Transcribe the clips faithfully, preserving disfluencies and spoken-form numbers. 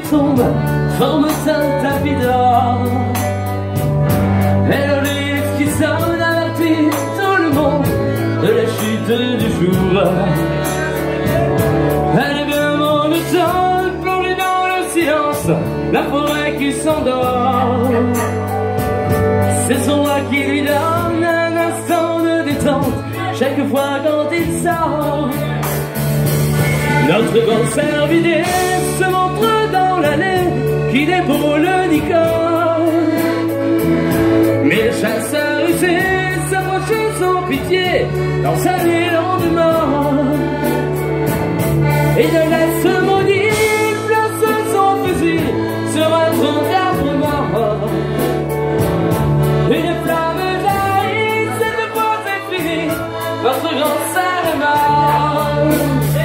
tombe, forme un tapis d'or. Et l'olive qui sonne avertit tout le monde de la chute du jour. Elle est bien mon sol, plongée dans le silence, la forêt qui s'endort. C'est son roi qui lui donne un instant de détente chaque fois quand il sort. Notre grand cervidé se montre dans l'allée qui déboule Nicole. Mais le chasseur rusé s'approche sans pitié dans sa élan de mort. Et de laisse maudit place son fusil sur un tronc d'arbre mort. Une flamme jaillit, cette fois c'est fini, votre grand cerf est mort.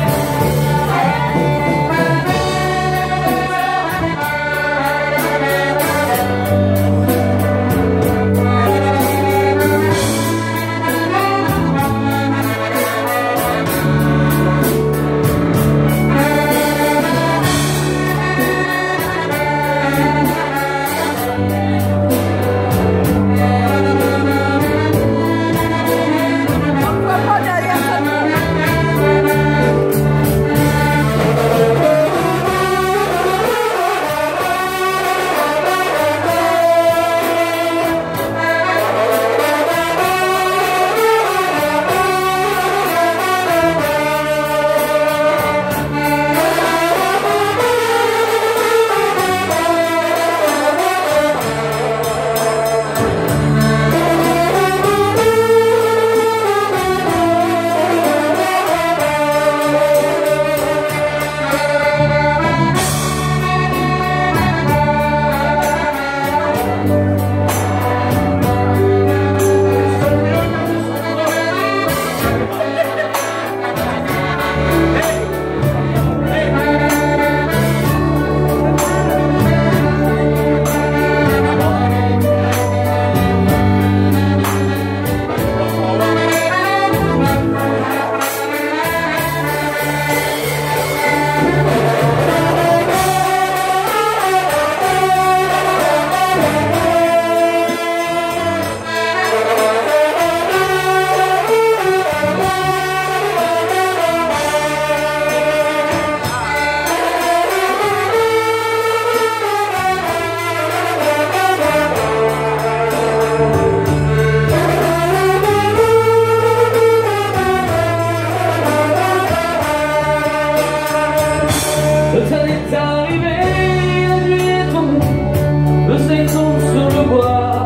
Le soleil est arrivé, la nuit est tombée, le soleil tombe sur le bois.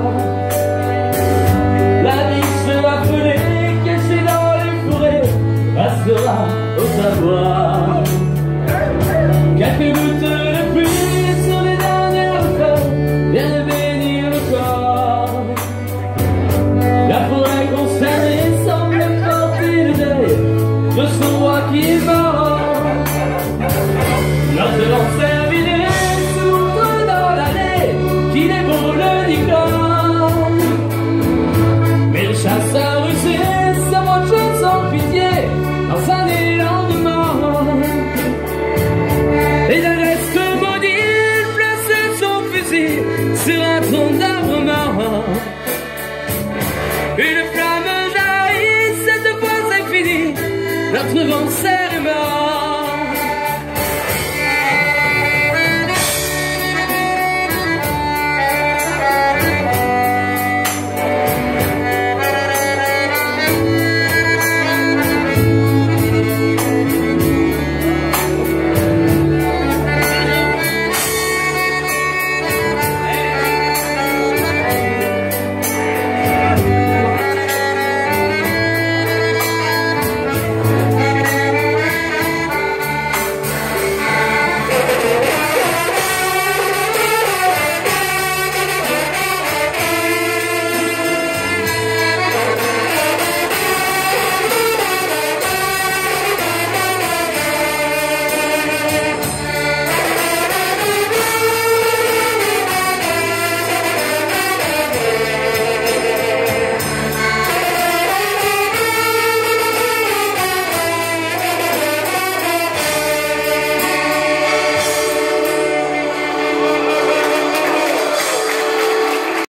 La vie sera pelée, cachée dans les forêts, passera au savoir. Quelques gouttes de pluie sur les dernières feuilles viennent bénir le corps. La forêt concernée semble porter le deuil de son roi qui est mort. Notre grand cervidé s'ouvre dans l'allée qui déboule Nicole. Mais le chasseur rusé s'approche sans pitié dans un élan de mort. Et d'un geste maudit, il place son fusil sur un tronc d'arbre mort. Une flamme jaillit, cette fois c'est fini, notre grand cerf est mort.